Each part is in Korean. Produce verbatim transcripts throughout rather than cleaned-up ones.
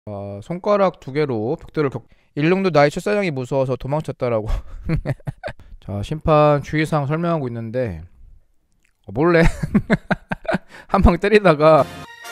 어, 손가락 두 개로 벽돌을 격... 일릉도 나의 첫사장이 무서워서 도망쳤다라고. 자, 심판 주의사항 설명하고 있는데 어, 몰래 한 방 때리다가.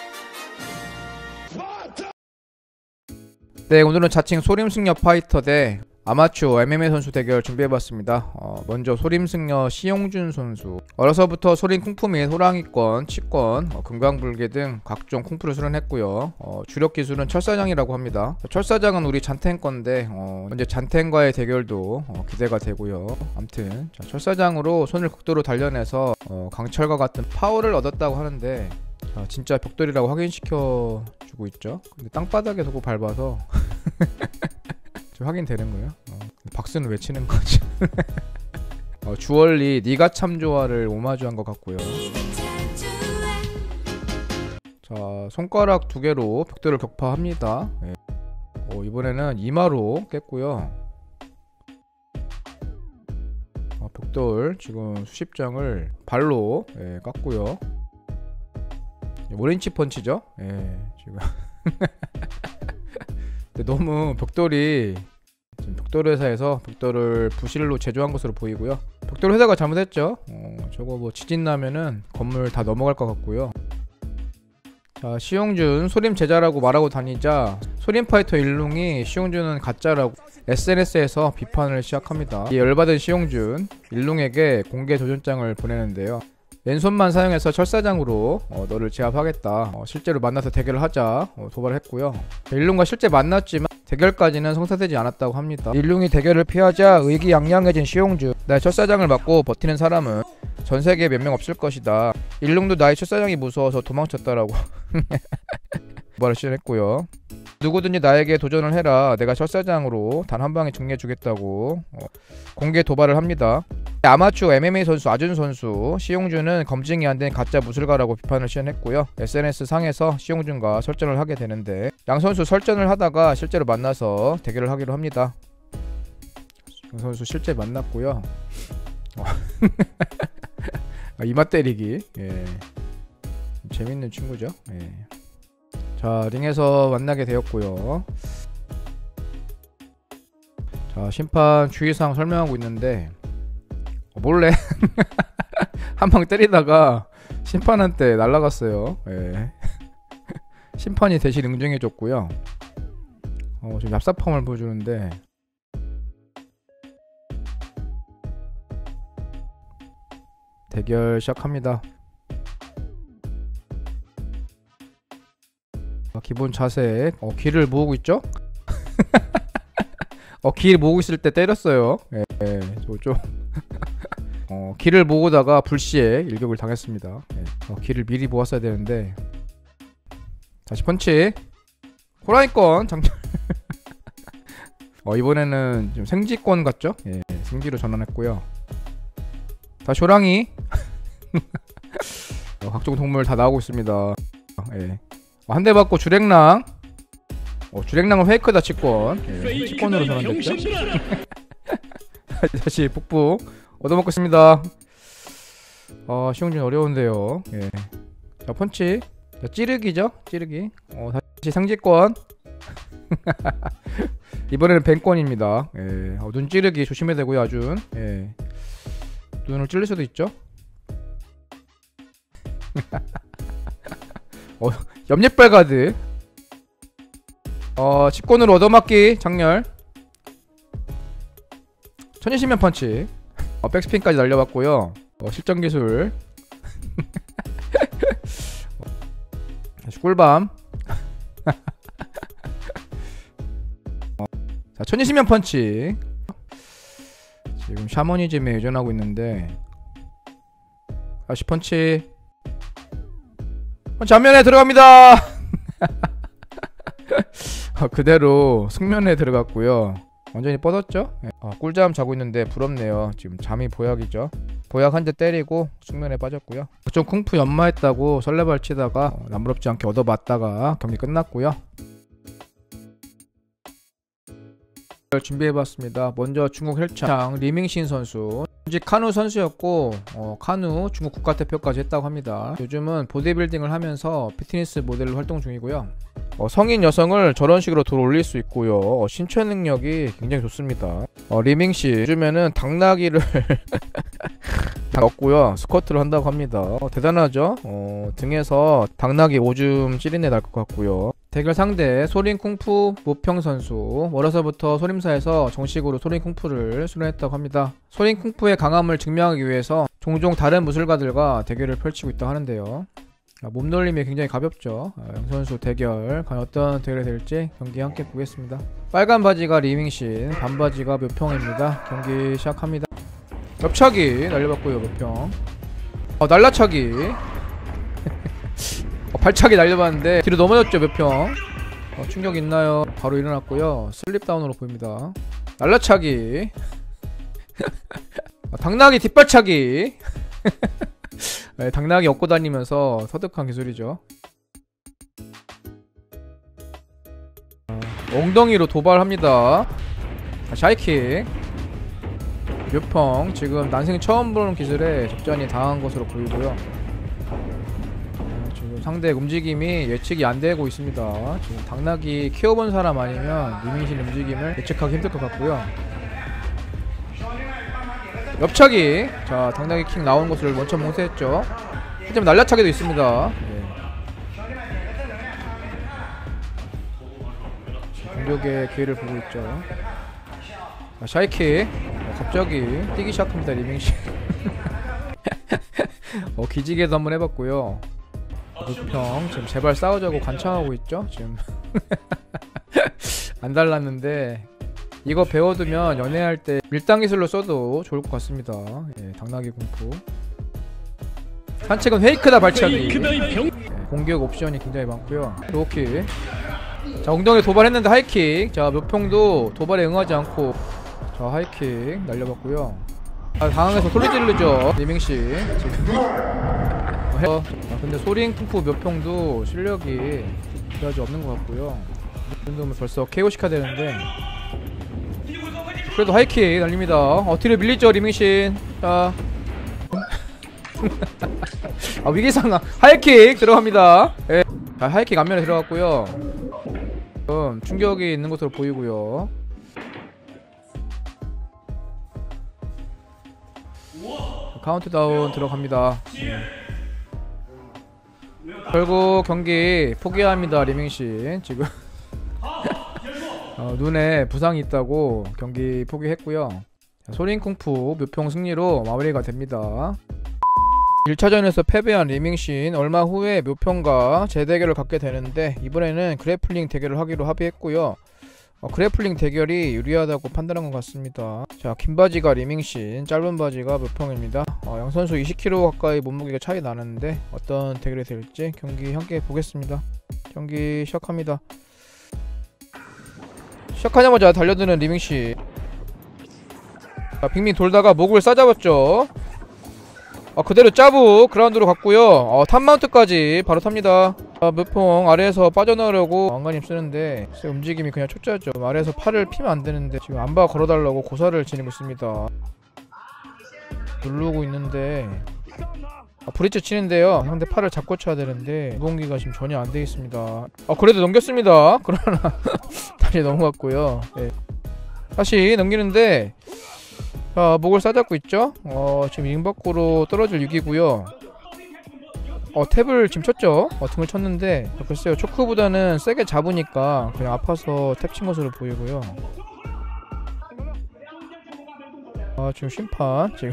네, 오늘은 자칭 소림승려 파이터 대 아마추어 엠엠에이 선수 대결 준비해봤습니다. 어, 먼저 소림승려 시용준 선수. 어려서부터 소림 쿵푸 및 호랑이권, 치권, 어, 금강불개 등 각종 쿵푸를 수련했고요. 어, 주력 기술은 철사장이라고 합니다. 철사장은 우리 잔텐건데 어, 현재 잔텐과의 대결도 어, 기대가 되고요. 암튼 자, 철사장으로 손을 극도로 단련해서 어, 강철과 같은 파워를 얻었다고 하는데 자, 진짜 벽돌이라고 확인시켜 주고 있죠. 근데 땅바닥에 두고 밟아서 확인되는 거예요. 어, 박수는 왜 치는 거지? 어, 주얼리 니가 참 좋아를 오마주한 것 같고요. 자, 손가락 두 개로 벽돌을 격파합니다. 예. 어, 이번에는 이마로 깼고요. 어, 벽돌 지금 수십 장을 발로 예, 깎고요. 오렌지 펀치죠? 예, 지금. 너무 벽돌이 지금 벽돌 회사에서 벽돌을 부실로 제조한 것으로 보이고요. 벽돌 회사가 잘못했죠. 어, 저거 뭐 지진 나면은 건물 다 넘어갈 것 같고요. 자, 시용준 소림 제자라고 말하고 다니자 소림 파이터 일룽이 시용준은 가짜라고 에스엔에스에서 비판을 시작합니다. 이 열받은 시용준 일룽에게 공개 도전장을 보내는데요. 왼손만 사용해서 철사장으로 어, 너를 제압하겠다. 어, 실제로 만나서 대결을 하자 어, 도발을 했고요. 일룽과 실제 만났지만 대결까지는 성사되지 않았다고 합니다. 일룽이 대결을 피하자 의기양양해진 시용준. 나의 철사장을 맞고 버티는 사람은 전세계에 몇 명 없을 것이다. 일룽도 나의 철사장이 무서워서 도망쳤다라고 도발을 시전했고요. 누구든지 나에게 도전을 해라. 내가 철사장으로 단 한 방에 정리해주겠다고 어, 공개 도발을 합니다. 아마추어 엠엠에이 선수 아준 선수 시용준은 검증이 안된 가짜 무술가라고 비판을 시전했고요. 에스엔에스 상에서 시용준과 설전을 하게 되는데 양 선수 설전을 하다가 실제로 만나서 대결을 하기로 합니다. 양 선수 실제 만났고요. 어. 이마 때리기. 예. 재밌는 친구죠. 예. 자, 링에서 만나게 되었고요. 자, 심판 주의사항 설명하고 있는데 어, 몰래 한 방 때리다가 심판한테 날아갔어요. 예. 심판이 대신 응징해줬고요. 어, 지금 얍삽함을 보여주는데 대결 시작합니다. 기본 자세. 어, 귀를 모으고 있죠? 어, 귀를 모으고 있을 때 때렸어요. 예, 예, 좀 어, 귀를 모으다가 불시에 일격을 당했습니다. 예, 어, 귀를 미리 모았어야 되는데. 다시 펀치. 호랑이권 장전. 어, 이번에는 좀 생지권 같죠? 예, 생지로 전환했고요. 다시 호랑이. 어, 각종 동물 다 나오고 있습니다. 예. 한 대 맞고 주랭랑. 어, 주랭랑은 페이크다. 치권. 예, 치권으로 전환됐죠. 다시 북부 얻어먹고 있습니다. 어, 시용준 어려운데요. 예. 자, 펀치. 자, 찌르기죠. 찌르기. 어, 다시 상지권. 이번에는 뱅권입니다. 예. 어, 눈 찌르기 조심해야 되고요. 아준. 예. 눈을 찔릴 수도 있죠. 어, 옆니빨 가드. 어, 직권으로 얻어맞기 장렬. 천이십면 펀치. 어, 백스핀까지 날려봤고요. 어, 실전기술. 다시 꿀밤. 어, 자, 천이십면 펀치. 지금 샤머니즘에 의존하고 있는데 다시 펀치. 전면에 들어갑니다. 어, 그대로 숙면에 들어갔고요. 완전히 뻗었죠. 네. 어, 꿀잠 자고 있는데 부럽네요. 지금 잠이 보약이죠. 보약 한 대 때리고 숙면에 빠졌고요. 좀 쿵푸 연마했다고 설레발 치다가 어, 남부럽지 않게 얻어맞다가 경기 끝났고요. 준비해봤습니다. 먼저 중국 헬창 리밍신 선수. 현직 카누 선수였고 어, 카누 중국 국가대표까지 했다고 합니다. 요즘은 보디빌딩을 하면서 피트니스 모델로 활동 중이고요. 어, 성인 여성을 저런 식으로 돌 올릴 수 있고요. 어, 신체 능력이 굉장히 좋습니다. 어, 리밍씨 요즘에는 당나귀를 넣고요 스쿼트를 한다고 합니다. 어, 대단하죠? 어, 등에서 당나귀 오줌 찌린내 날 것 같고요. 대결 상대 소린쿵푸 모평 선수. 어려서부터 소림사에서 정식으로 소린쿵푸를 수련했다고 합니다. 소린쿵푸의 강함을 증명하기 위해서 종종 다른 무술가들과 대결을 펼치고 있다고 하는데요. 몸놀림이 굉장히 가볍죠. 양선수 대결 과연 어떤 대결이 될지 경기 함께 보겠습니다. 빨간 바지가 리밍신, 반바지가 묘평입니다. 경기 시작합니다. 옆차기 날려봤고요. 묘평 어, 날라차기 어, 발차기 날려봤는데 뒤로 넘어졌죠. 묘평 어, 충격 있나요? 바로 일어났고요. 슬립다운으로 보입니다. 날라차기 어, 당나귀 뒷발차기 네, 당나귀 업고 다니면서 터득한 기술이죠. 어, 엉덩이로 도발합니다. 다시 하이킥. 묘평 지금 난생 처음 보는 기술에 적잖이 당한 것으로 보이고요. 어, 지금 상대 움직임이 예측이 안 되고 있습니다. 지금 당나귀 키워본 사람 아니면 리밍신 움직임을 예측하기 힘들 것 같고요. 옆차기. 자, 당나귀 킥 나오는 것을 먼저 몽쇄했죠. 하지만 날라차기도 있습니다. 네. 공격의 기회를 보고 있죠. 자, 샤이킥. 어, 갑자기 뛰기 시작합니다. 리밍씨. 어, 기지개도 한번 해봤고요. 묘평 지금 제발 싸우자고 관창하고 있죠. 지금 안 달랐는데 이거 배워두면 연애할 때 밀당 기술로 써도 좋을 것 같습니다. 예, 당나귀 공포. 산책은 페이크다 발차기. 예, 공격 옵션이 굉장히 많고요. 로우킥. 자, 엉덩이 도발했는데 하이킥. 자, 묘평도 도발에 응하지 않고 자, 하이킥 날려봤고요. 아, 당황해서 소리 지르죠. 리밍씨 지금. 어, 아, 근데 소린쿵푸 묘평도 실력이 그다지 없는 것 같고요. 이 정도면 벌써 케이오 시켜야 되는데 그래도 하이킥 날립니다. 어, 뒤로 밀리죠 리밍신. 자 아, 위기상황. 하이킥 들어갑니다. 예. 자, 하이킥 앞면에 들어갔고요. 음, 충격이 있는 것으로 보이고요. 카운트다운 들어갑니다. 예. 결국 경기 포기합니다. 리밍신 지금 어, 눈에 부상이 있다고 경기 포기했고요. 소린쿵푸 묘평 승리로 마무리가 됩니다. 일 차전에서 패배한 리밍신 얼마 후에 묘평과 재대결을 갖게 되는데 이번에는 그래플링 대결을 하기로 합의했고요. 어, 그래플링 대결이 유리하다고 판단한 것 같습니다. 자, 긴 바지가 리밍신, 짧은 바지가 묘평입니다. 어, 양선수 이십 킬로그램 가까이 몸무게가 차이 나는데 어떤 대결이 될지 경기 함께 보겠습니다. 경기 시작합니다. 시작하자마자 달려드는 리밍씨. 자, 빅민 돌다가 목을 싸잡았죠. 어, 그대로 짜부 그라운드로 갔고요. 어, 탑마운트까지 바로 탑니다. 아, 묘평 아래에서 빠져나오려고 안간힘 쓰는데 움직임이 그냥 초짜죠. 아래에서 팔을 피면 안 되는데 지금 안바 걸어달라고 고사를 지니고 있습니다. 누르고 있는데 아, 브릿지 치는데요. 상대 팔을 잡고 쳐야 되는데 무공기가 지금 전혀 안 돼 있습니다. 아, 그래도 넘겼습니다. 그러나 다시 넘어갔고요. 네. 다시 넘기는데 자, 목을 싸잡고 있죠. 어, 지금 링 밖으로 떨어질 위기고요. 어, 탭을 지금 쳤죠. 어, 등을 쳤는데 어, 글쎄요, 초크보다는 세게 잡으니까 그냥 아파서 탭 친 것으로 보이고요. 아, 지금 심판 지금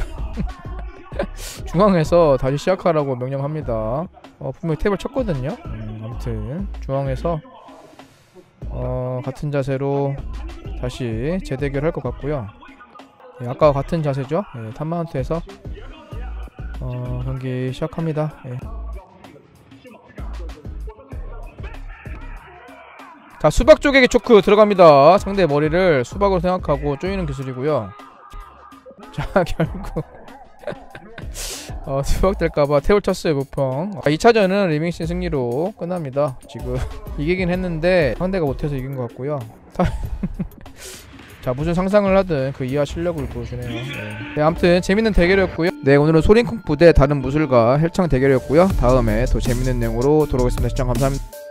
중앙에서 다시 시작하라고 명령합니다. 어, 분명히 탭을 쳤거든요. 음, 아무튼 중앙에서 어, 같은 자세로 다시 재대결 할 것 같고요. 예, 아까와 같은 자세죠. 예, 탑마운트에서 어, 경기 시작합니다. 예. 자, 수박 쪼개기 초크 들어갑니다. 상대의 머리를 수박으로 생각하고 쪼이는 기술이고요. 자, 결국 어, 수박 될까봐 탭을 쳤어요. 묘평. 아, 이 차전은 리밍신 승리로 끝납니다. 지금 이기긴 했는데 상대가 못해서 이긴 것 같고요. 자, 무슨 상상을 하든 그 이하 실력을 보여주네요. 네. 네, 아무튼 재밌는 대결이었고요. 네, 오늘은 소린쿵푸 대 다른 무술가 헬창 대결이었고요. 다음에 더 재밌는 내용으로 돌아오겠습니다. 시청 감사합니다.